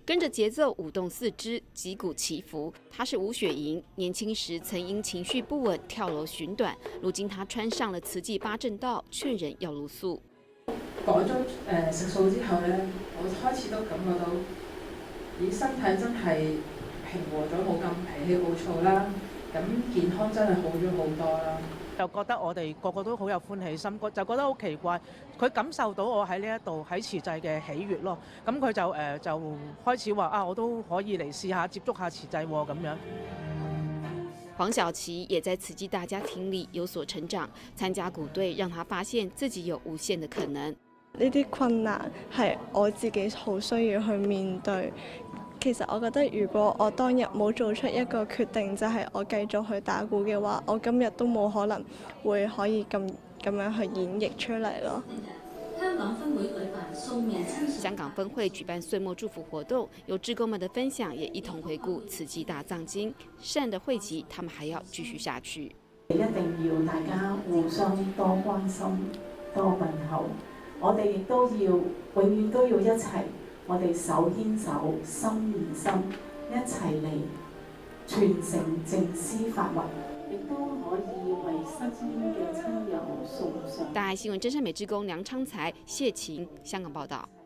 跟着节奏舞动四肢，击鼓祈福。她是吴雪莹，年轻时曾因情绪不稳跳樓寻短，如今她穿上了慈濟八正道，勸人要露宿。 改咗食素之後咧，我開始都感覺到，咦，身體真係平和咗，冇咁脾氣暴躁啦，咁健康真係好咗好多啦。 就覺得我哋個個都好有歡喜心，就覺得好奇怪，佢感受到我喺呢一度喺慈濟嘅喜悅咯。咁佢就開始話啊，我都可以嚟試下接觸下慈濟咁樣。 黃小琪也在慈濟大家庭裡有所成長，參加鼓隊讓他發現自己有無限的可能。 呢啲困難係我自己好需要去面對。其實我覺得，如果我當日冇做出一個決定，就係我繼續去打鼓嘅話，我今日都冇可能會可以咁樣去演繹出嚟咯。 香港分會舉辦歲末祝福活動，有志工們的分享也一同回顧慈濟大藏經，善的匯集，他們還要繼續下去。 一定要大家互相多關心、多問候，我哋亦都要永遠都要一齊。我哋手牽手，心連心，一齊嚟傳承靜思法運，亦都可以為身邊嘅親友送上。 大愛新聞真善美志工梁昌才、謝晴，香港報道。